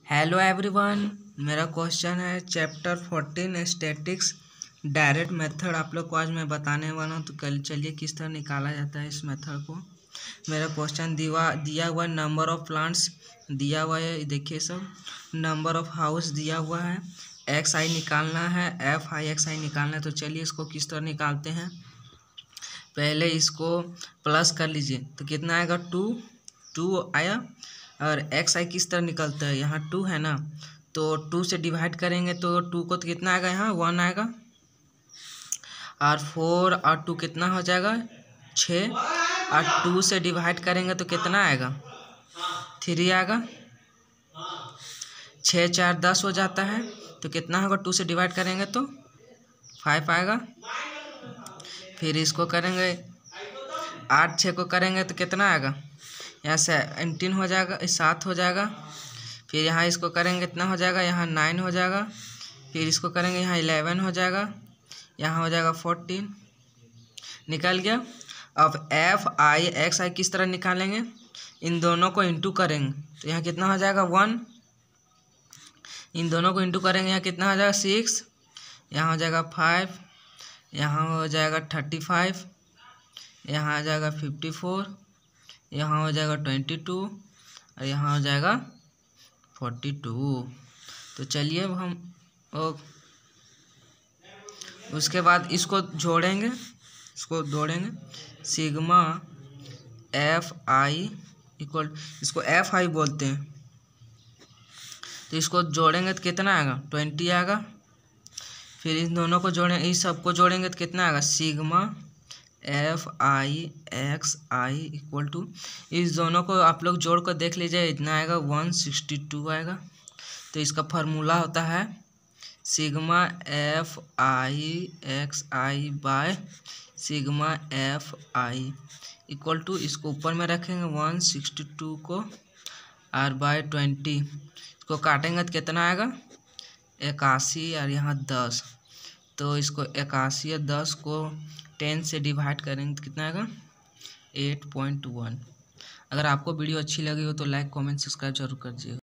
Hello everyone, मेरा question है chapter 14 statistics direct method. आप लोग को आज मैं बताने वाला हूँ। तो कल चलिए किस तरह निकाला जाता है इस मेथड को। मेरा क्वेश्चन दिया हुआ नंबर ऑफ प्लांट्स दिया हुआ है, देखिए सब नंबर ऑफ हाउस दिया हुआ है, एक्स आई निकालना है, एफ आई एक्स आई निकालना है। तो चलिए इसको किस तरह निकालते हैं। पहले इसको प्लस कर लीजिए तो कितना आएगा, टू आया। और एक्स आई किस तरह निकलता है, यहाँ 2 है ना, तो 2 से डिवाइड करेंगे तो 2 को तो कितना आएगा, यहाँ 1 आएगा। और 4 और 2 कितना हो जाएगा, 6। और 2 से डिवाइड करेंगे तो कितना आएगा, 3 आएगा। 6 4 10 हो जाता है, तो कितना होगा, 2 से डिवाइड करेंगे तो 5 आएगा। फिर इसको करेंगे 8 6 को करेंगे तो कितना आएगा, यहाँ 17 हो जाएगा, 7 हो जाएगा। फिर यहाँ इसको करेंगे कितना हो जाएगा, यहाँ 9 हो जाएगा। फिर इसको करेंगे यहाँ 11 हो जाएगा, यहाँ हो जाएगा 14। निकल गया। अब एफ आई एक्स आई किस तरह निकालेंगे, इन दोनों को इंटू करेंगे तो यहाँ कितना हो जाएगा 1। इन दोनों को इंटू करेंगे यहाँ कितना हो जाएगा 6, यहाँ हो जाएगा 5, यहाँ हो जाएगा 35, यहाँ आ जाएगा 54, यहाँ हो जाएगा 22 और यहाँ हो जाएगा 42। तो चलिए अब हम उसके बाद इसको जोड़ेंगे, सिग्मा एफ आई इक्वल, इसको एफ आई बोलते हैं। तो इसको जोड़ेंगे तो कितना आएगा, 20 आएगा। फिर इन दोनों को जोड़ेंगे, इस सबको जोड़ेंगे तो कितना आएगा, sigma F I X I equal to, इस दोनों को आप लोग जोड़ कर देख लीजिए, इतना आएगा 162 आएगा। तो इसका फार्मूला होता है sigma F I X I by sigma F I equal to, इसको ऊपर में रखेंगे 162 को और बाय 20, इसको काटेंगे तो कितना आएगा 81 और यहाँ 10। तो इसको 81 और 10 को 10 से डिवाइड करेंगे तो कितना आएगा 8.1। अगर आपको वीडियो अच्छी लगी हो तो लाइक कमेंट सब्सक्राइब जरूर कर दीजिएगा।